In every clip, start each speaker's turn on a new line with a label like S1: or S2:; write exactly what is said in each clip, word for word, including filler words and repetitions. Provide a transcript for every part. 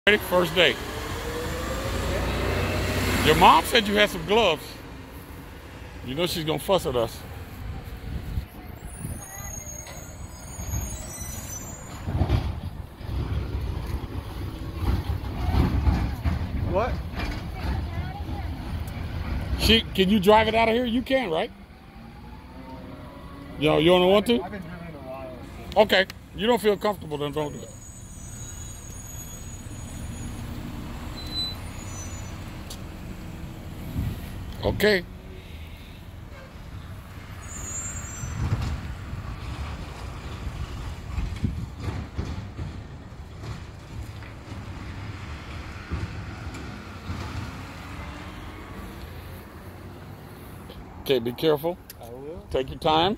S1: Ready? First day. Your mom said you had some gloves. You know she's gonna fuss at us. What? She, can you drive it out of here? You can, right? Yo, you don't want to?
S2: I've been driven in a while.
S1: Okay. You don't feel comfortable, then don't do it. Okay. Okay, be careful.
S2: I will.
S1: Take your time.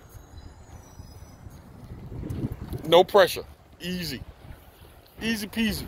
S1: No pressure. Easy. Easy peasy.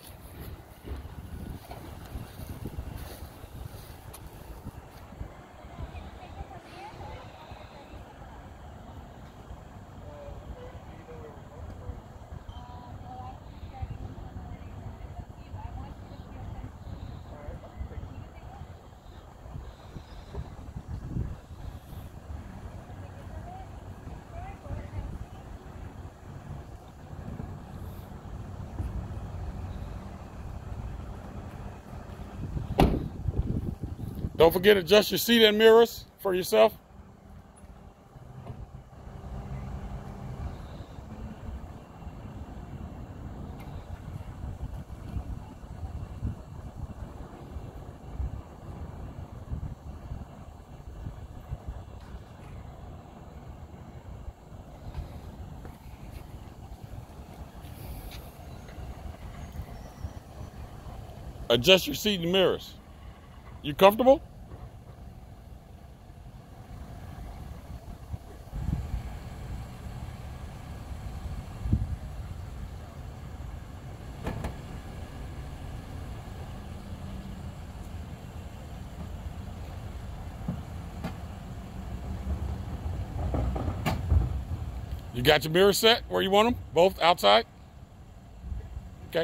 S1: Don't forget to adjust your seat and mirrors for yourself. Adjust your seat and mirrors. You comfortable? You got your mirrors set where you want them? Both outside? Okay.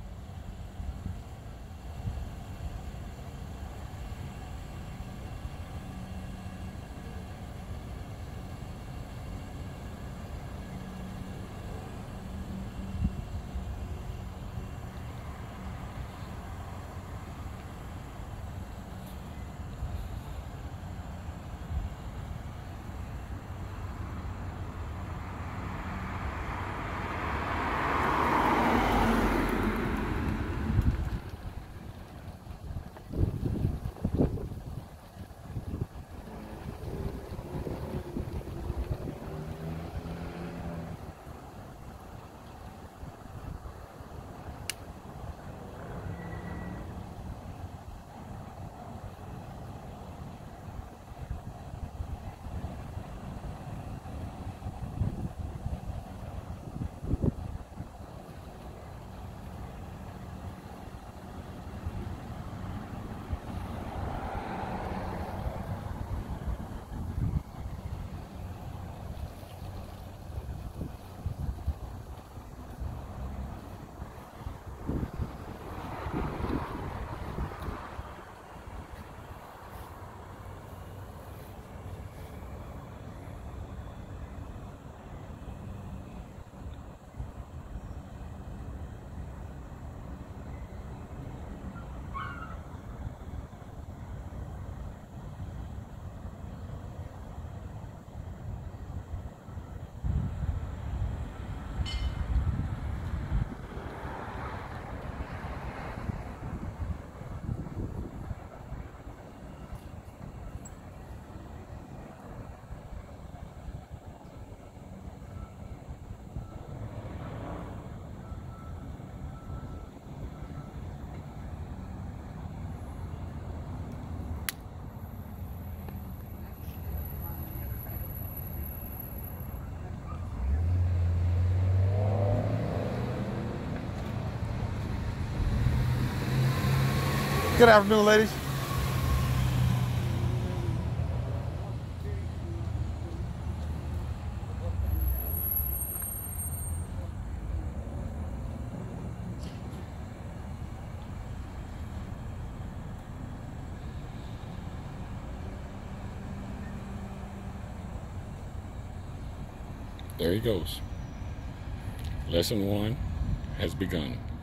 S1: Good afternoon, ladies. There he goes. Lesson one has begun.